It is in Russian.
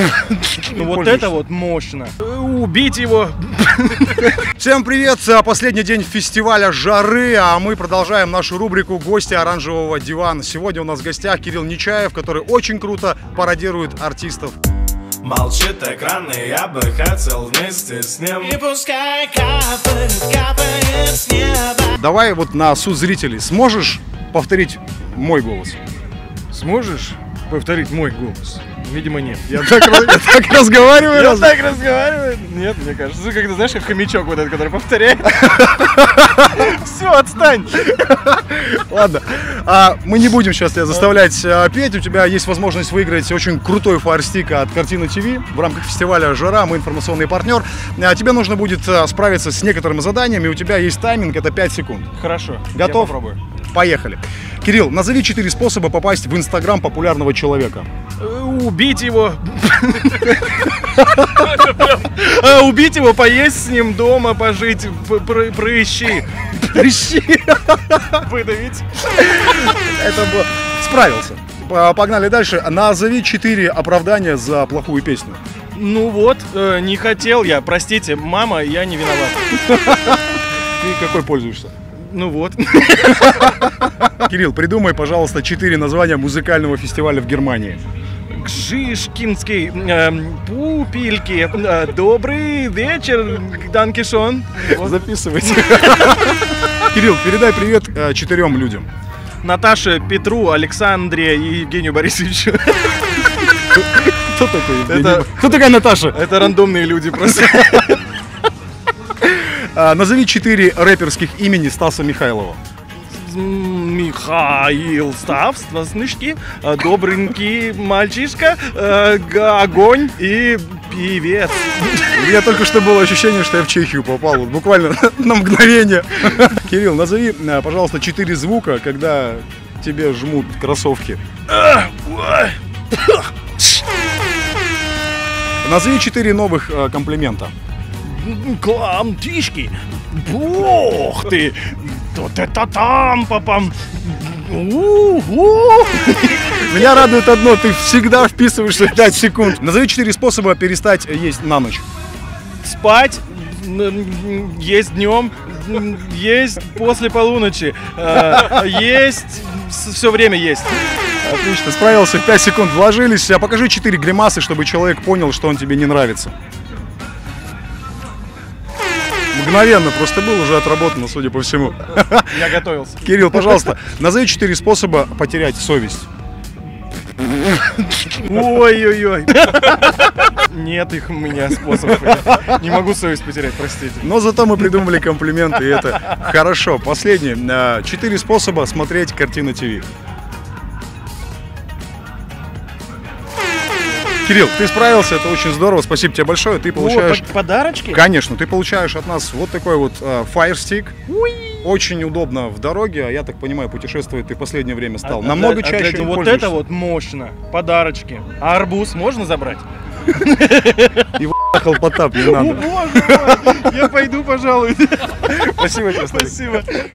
Ну вот это вот мощно. Убить его. Всем привет! Последний день фестиваля жары, а мы продолжаем нашу рубрику «Гости оранжевого дивана». Сегодня у нас в гостях Кирилл Нечаев, который очень круто пародирует артистов. Молчит экран, и я бы хотел вместе с ним. И пускай капает, капает с неба. Давай вот на суд зрителей. Сможешь повторить мой голос? Сможешь повторить мой голос? Видимо, нет. Я так разговариваю. Я так разговариваю? Нет, мне кажется. Ты как-то знаешь, как хомячок вот этот, который повторяет. Все, отстань. Ладно, мы не будем сейчас тебя заставлять петь. У тебя есть возможность выиграть очень крутой фаерстик от Картина ТВ в рамках фестиваля «Жара». Мы информационный партнер. Тебе нужно будет справиться с некоторыми заданиями. У тебя есть тайминг, это 5 секунд. Хорошо. Готов? Я попробую. Поехали. Кирилл, назови 4 способа попасть в Инстаграм популярного человека. Убить его. Убить его, поесть с ним дома, пожить, прыщи. Выдавить. Это было... Справился. Погнали дальше. Назови 4 оправдания за плохую песню. Ну вот, не хотел я, простите, мама, я не виноват. Ты какой пользуешься? Ну вот. Кирилл, придумай, пожалуйста, 4 названия музыкального фестиваля в Германии. Гжишкинский, Пупильки, добрый вечер, Данкишон. Записывайте. Кирилл, передай привет 4 людям. Наташе, Петру, Александре и Евгению Борисовичу. Кто такой? Кто такая Наташа? Это рандомные люди просто. Назови 4 рэперских имени Стаса Михайлова. Михаил Ставственнички, добренький мальчишка, огонь и певец. У меня только что было ощущение, что я в Чехию попал, вот буквально на мгновение. Кирилл, назови, пожалуйста, 4 звука, когда тебе жмут кроссовки. Назови 4 новых комплимента. Кламтишки, бог ты, вот это там, папам. Меня радует одно, ты всегда вписываешься в 5 секунд. Назови 4 способа перестать есть на ночь. Спать, есть днем, есть после полуночи, есть, все время есть. Отлично, справился, в 5 секунд вложились. Покажи 4 гримасы, чтобы человек понял, что он тебе не нравится. Мгновенно, просто был уже отработано, судя по всему. Я готовился. Кирилл, пожалуйста, назови 4 способа потерять совесть. Ой-ой-ой. Нет их у меня способов. Не могу совесть потерять, простите. Но зато мы придумали комплименты, и это хорошо. Последнее. 4 способа смотреть Картина ТВ. Кирилл, ты справился, это очень здорово, спасибо тебе большое. Ты получаешь... Подарочки? Конечно, ты получаешь от нас вот такой вот Fire Stick. Очень удобно в дороге, а я так понимаю, путешествовать ты в последнее время стал намного чаще. Вот пользуешься. это вот мощно. Подарочки. А арбуз можно забрать? И в***хал Потап не надо. О, боже мой, я пойду, пожалуй. Спасибо тебе, Старик. Спасибо.